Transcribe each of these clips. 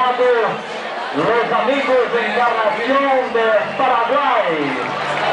lado, los amigos de Encarnación de Paraguay.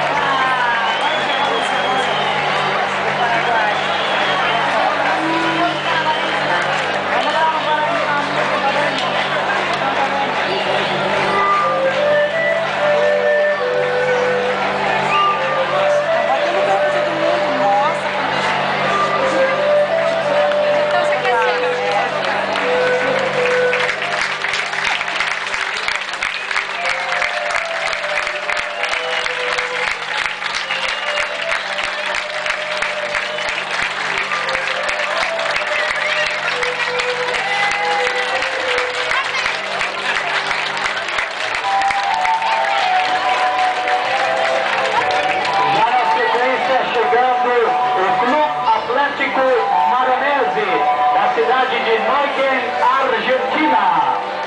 Da cidade de Neuquén, Argentina.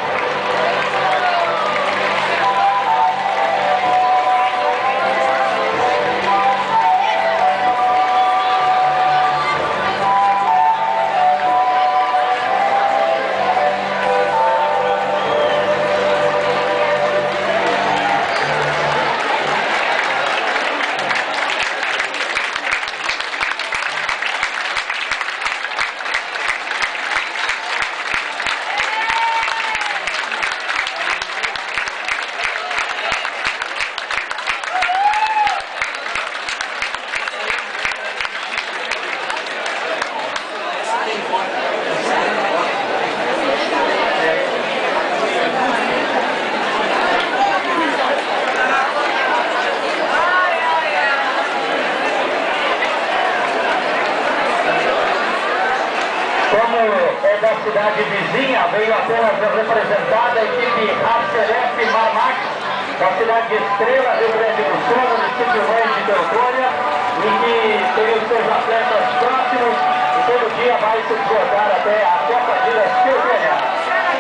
Como é da cidade vizinha, veio apenas representada a equipe Arcelep Marmax, da cidade de Estrela, Rio Grande do Sul, município Mãe de Teutônia, e que tem os seus atletas próximos e todo dia vai se deslocar até a Copa de Teutônia.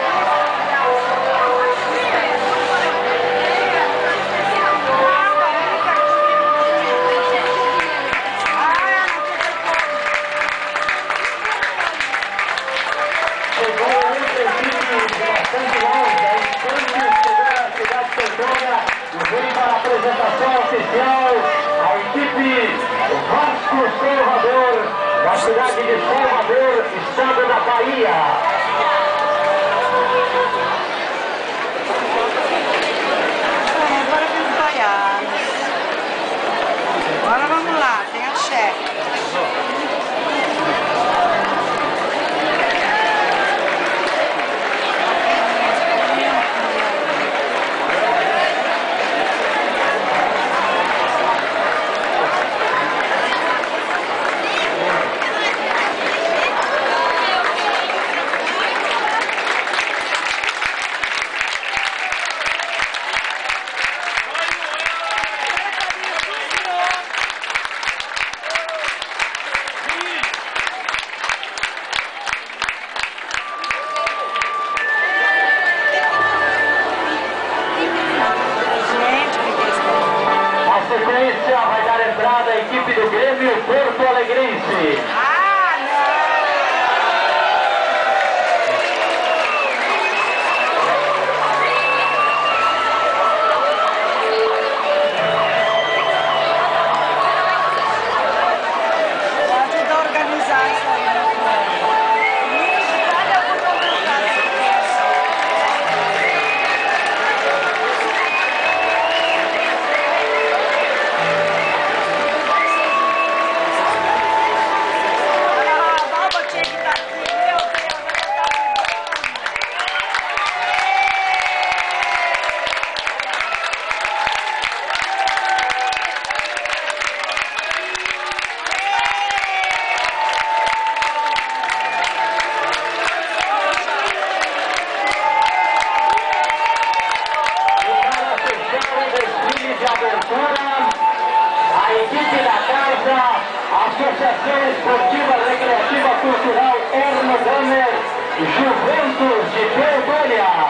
Apresentação oficial, a equipe Vasco Salvador, da cidade de Salvador, estado da Bahia. Agora vem os baianos. Agora vamos lá, tem a chefe. Vai dar entrada a equipe do Grêmio Porto Alegrense. A equipe da casa, Associação Esportiva Recreativa Cultural Erno Gamer, Juventus de Teutônia.